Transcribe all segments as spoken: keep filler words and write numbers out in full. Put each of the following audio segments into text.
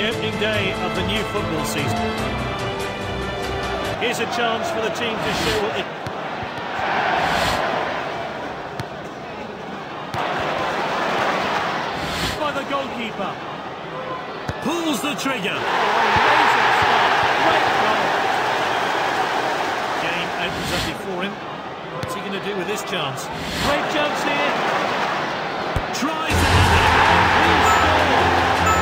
The opening day of the new football season. Here's a chance for the team to show what it... By the goalkeeper. Pulls the trigger. Oh, amazing start. Great goal. Game opens up before him. What's he going to do with this chance? Great chance here. Tries it. He scored.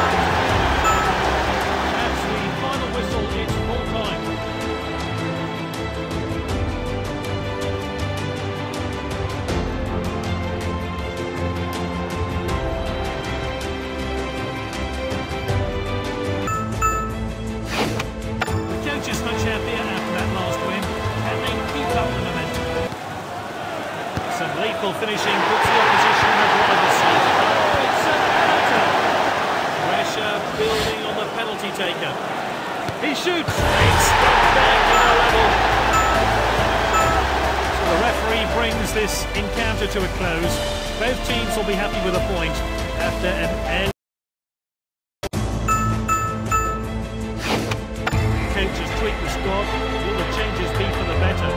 That's the final whistle. It's full time. The coach is much happier after that last win. Can they keep up the momentum? Some lethal finishing puts the opposition in the driver's seat. Oh, it's a penalty. Pressure building on the penalty taker. He shoots. It's stopped back in a level. So the referee brings this encounter to a close. Both teams will be happy with a point after an end. Coach has tweaked the squad. Will the changes be for the better?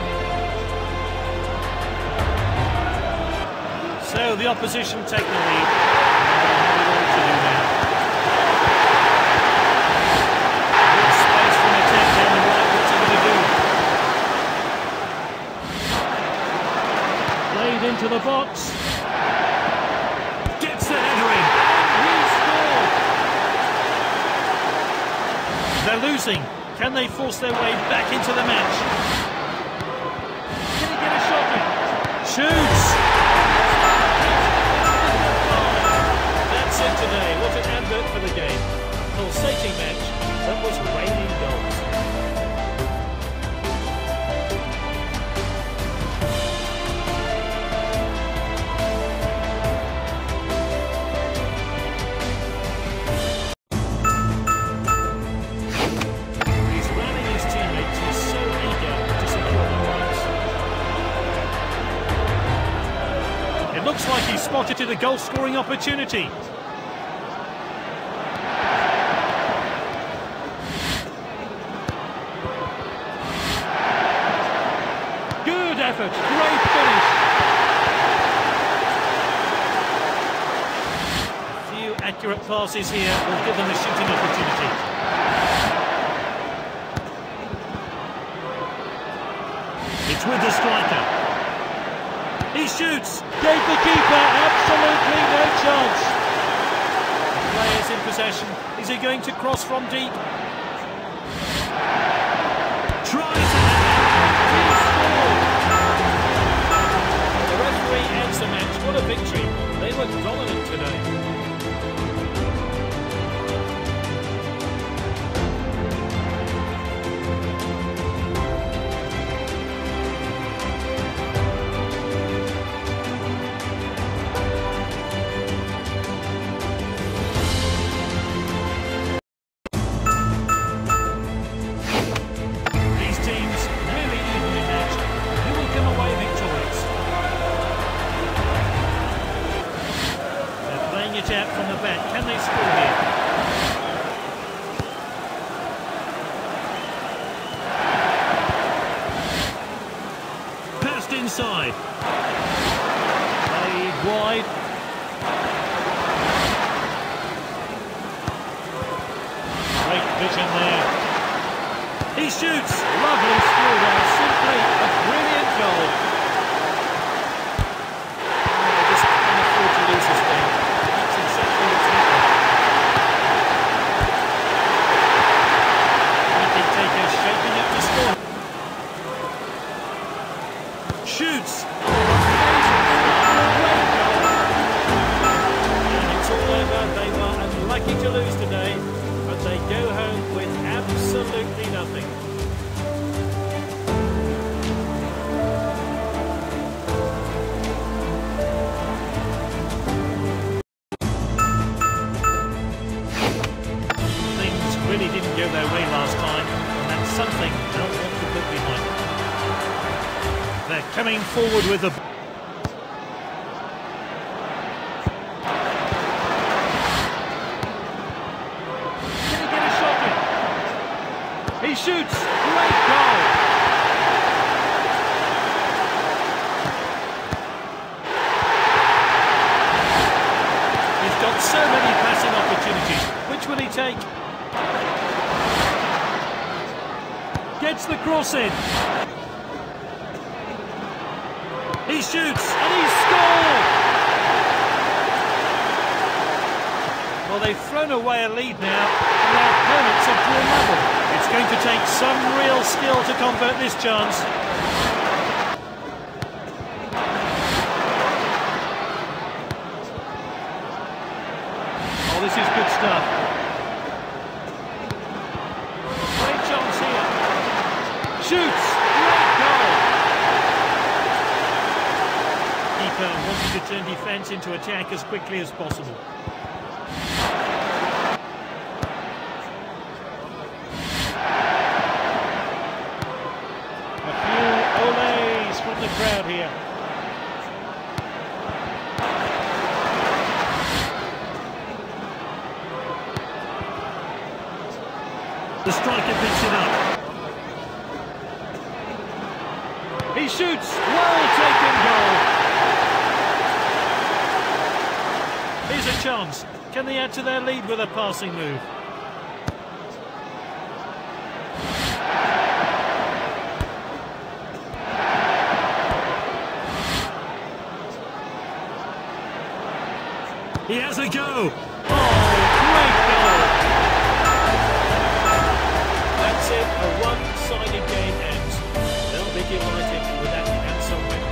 So the opposition take the lead. What to do now? Good space for an attack down the right. What's he going to do? Played into the box. Gets the header in. And he scored. They're losing. Can they force their way back into the match? Can he get a shot in? Shoots. Today, what an advert for the game. Pulsating match that was raining goals. He's rallying his teammates. He's so eager to secure the points. It looks like he's spotted a goal-scoring opportunity. Effort. Great finish. A few accurate passes here will give them a shooting opportunity. It's with the striker. He shoots. Gave the keeper absolutely no chance. The player's in possession. Is he going to cross from deep? Tries it. Ends the match. What a victory. They were dominant today. These teams really evenly matched. Who will come away victorious? It out from the back. Can they score here? Passed inside. Played wide. Great vision there. He shoots. Lovely skill there. Simply a brilliant goal. Oh, they just can't afford to lose this game. Shoots! And it's all over. They were unlucky to lose today, but they go home with absolutely nothing. Things really didn't go their way last time, and that's something they'll want to put behind them. They're coming forward with the... Can he get He shoots! Great goal! He's got so many passing opportunities. Which will he take? Gets the cross in. He shoots and he scores! Well, they've thrown away a lead now, and their opponents have drawn level. It's going to take some real skill to convert this chance. Oh, this is good stuff. Great chance here. Shoots! Great goal! Keeper wanting to turn defence into attack as quickly as possible. From the crowd here. The striker picks it up. He shoots. Well taken goal. Here's a chance. Can they add to their lead with a passing move? He has a go! Oh, great goal! That's it, a one-sided game ends. They'll be delighted with that handsome win.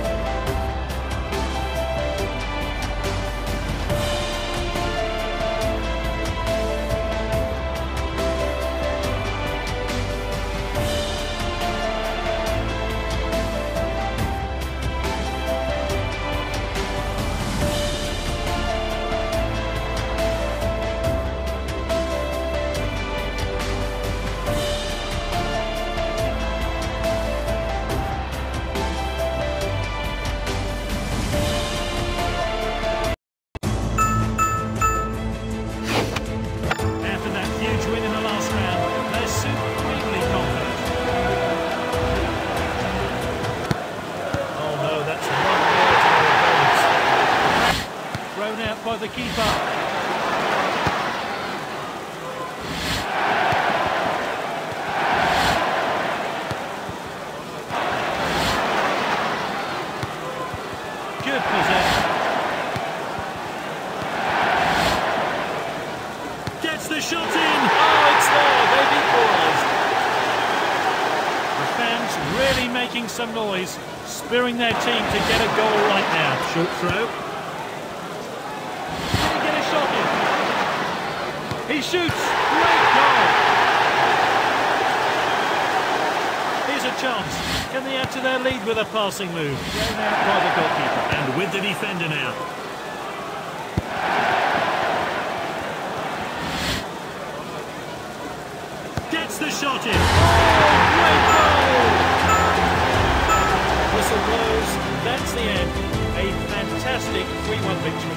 By the keeper. Good possession. Gets the shot in. Oh, it's there. They've equalised. The fans really making some noise, spurring their team to get a goal right now. Short throw. He shoots! Great goal! Here's a chance. Can they add to their lead with a passing move? Thrown out by the goalkeeper. And with the defender now. Gets the shot in. Oh, great goal! Whistle blows. That's the end. A fantastic three one victory.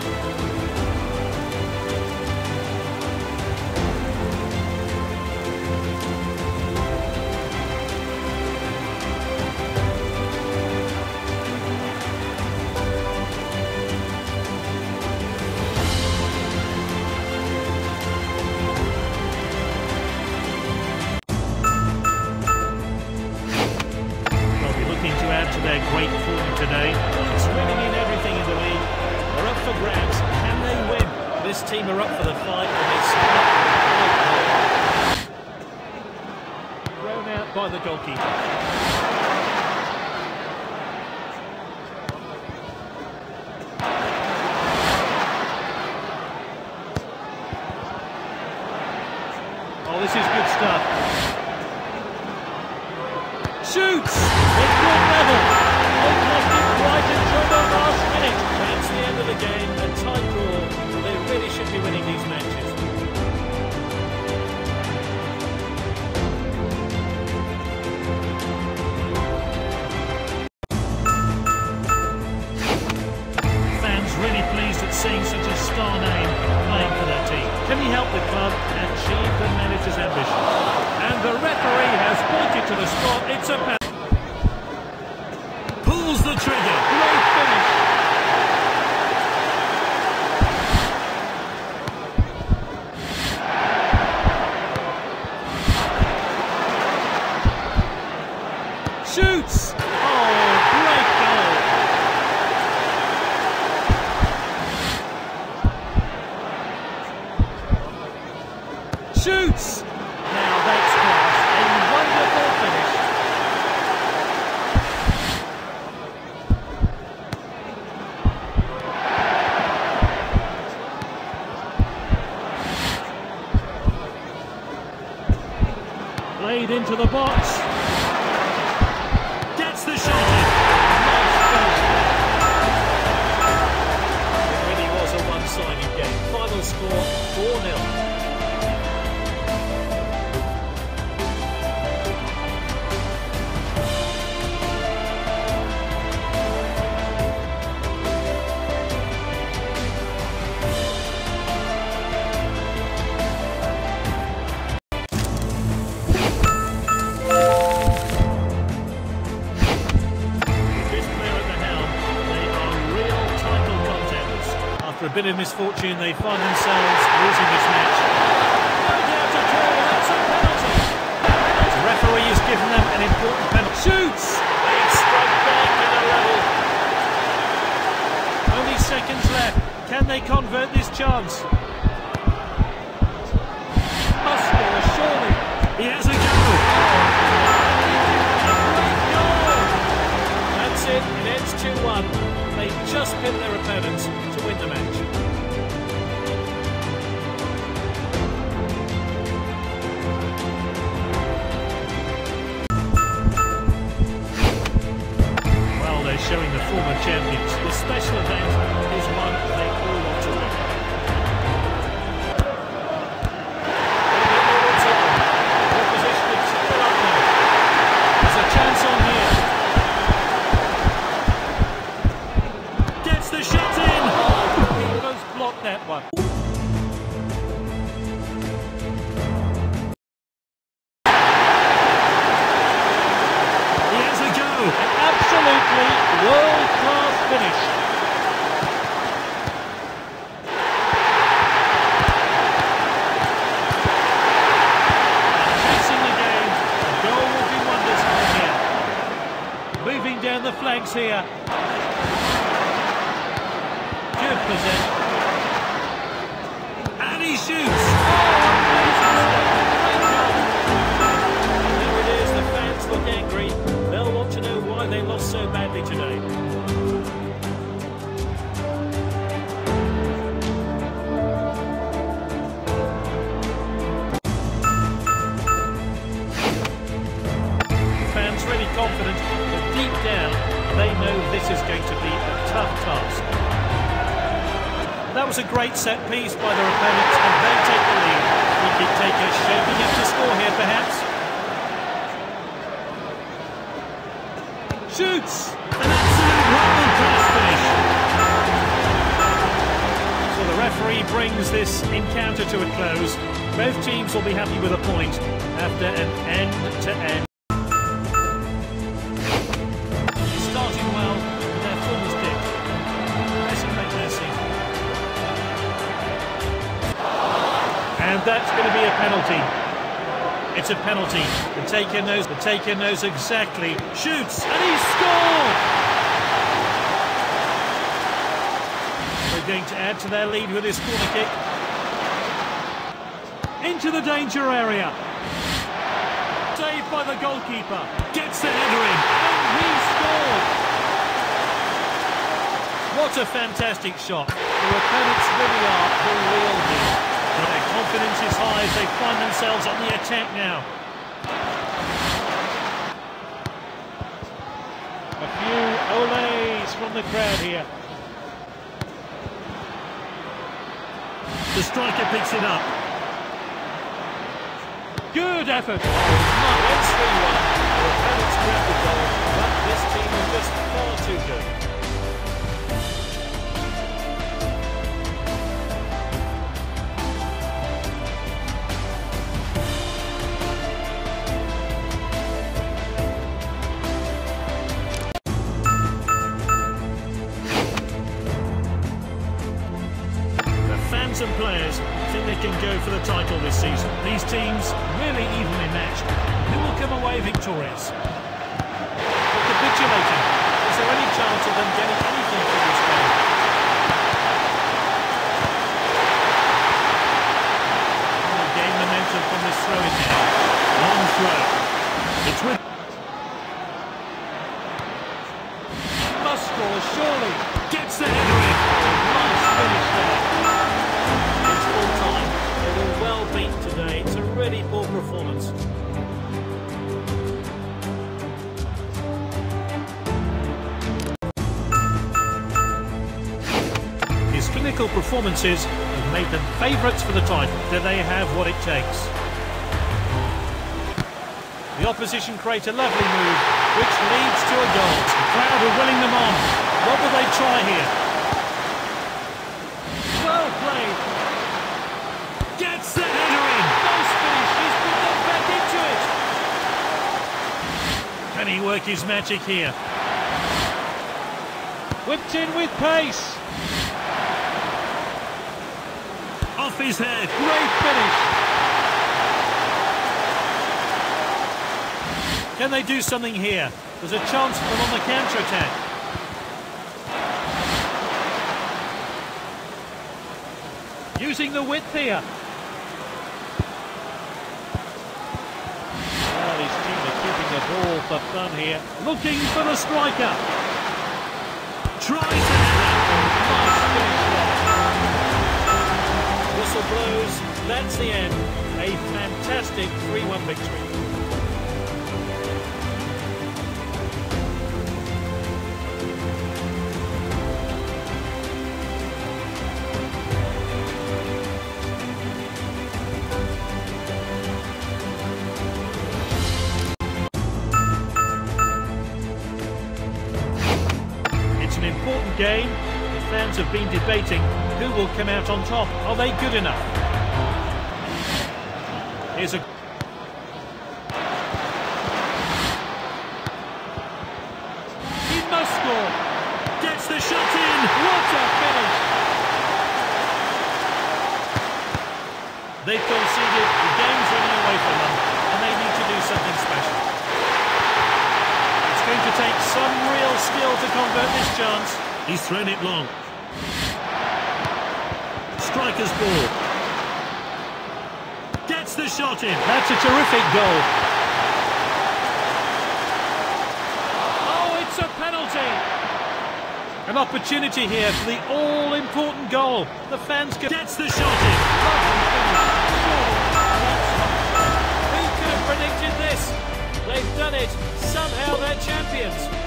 To their great form today. It's winning in everything in the league. They're up for grabs. Can they win? This team are up for the fight and they start with a great goal. Thrown out by the goalkeeper. Oh, this is good stuff. Shoots! It's good level. They've lost it right until the last minute. That's the end of the game. A tight draw. They really should be winning these matches. the spot. It's a penalty. Pulls the trigger. Great finish. Shoots. Oh, great goal. Shoots. Now that's class. A wonderful finish. Played into the box. Gets the shot in. Nice finish. It really was a one-sided game. Final score four nil. After a bit of misfortune, they find themselves losing this match. No doubt at all, that's a penalty. The referee has given them an important penalty. Shoots! They strike back in a level. Only seconds left. Can they convert this chance? Must score, surely. He has a go. A great goal! That's it, it ends two one. They just pinned their opponents to win the match. Well, they're showing the former champions. The special event is one they all want to win. The opposition is still up now. There's a chance on here. The shot in! Oh, goes blocked that one. He has a go. An absolutely world-class finish. And chasing the game, the goal will do wonders for here. Moving down the flanks here. Good possession. And he shoots! Oh, there it is, the fans look angry. They'll want to know why they lost so badly today. The fans really confident, but deep down, they know this is going to be a tough task. That was a great set piece by their opponents, and they take the lead. Wicket taker shaping up to score here, perhaps. Shoots! An absolute world-class finish. So the referee brings this encounter to a close. Both teams will be happy with a point after an end-to-end. He's starting well, and their form is dipped. This will make their season. And that's going to be a penalty. It's a penalty. The taker knows. The taker knows exactly. Shoots and he scored. They're going to add to their lead with this corner kick. Into the danger area. Saved by the goalkeeper. Gets the header in, and he scored. What a fantastic shot. The opponents really are the real deal. Their confidence is high as they find themselves on the attack now. A few olays from the crowd here. The striker picks it up. Good effort. It's three one. The opponents grabbed the goal, but this team is just far too good. fans and players think they can go for the title this season. These teams really evenly matched. Who will come away victorious? But capitulating. Is there any chance of them getting anything for this game? Will gain momentum from this throw in there. Long throw. It's with. Must score, surely. Gets the header in. Nice finish there. It's full time. They were well beaten today. It's a really poor performance. His clinical performances have made them favourites for the title. Do they have what it takes? The opposition create a lovely move, which leads to a goal. The crowd are willing them on. What will they try here? Well played. Gets the header in. Nice finish. He's put them back into it. Can he work his magic here? Whipped in with pace. Off his head. Great finish. Can they do something here? There's a chance for them on the counter-attack. Using the width here. Well, his team are keeping the ball for fun here. Looking for the striker. Tries to head. Nice finish there. Whistle blows. That's the end. A fantastic three one victory. It's an important game. The fans have been debating who will come out on top. Are they good enough? Here's a... He must score. Gets the shot in. What a finish. They've conceded. The game's running away from them, and they need to do something special. It's going to take some real skill to convert this chance. He's thrown it long. Striker's ball. Gets the shot in. That's a terrific goal. Oh, it's a penalty. An opportunity here for the all-important goal. The fans can... Gets the shot in. Who could have predicted this? They've done it. Somehow they're champions.